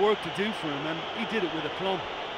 work to do for him, and he did it with aplomb.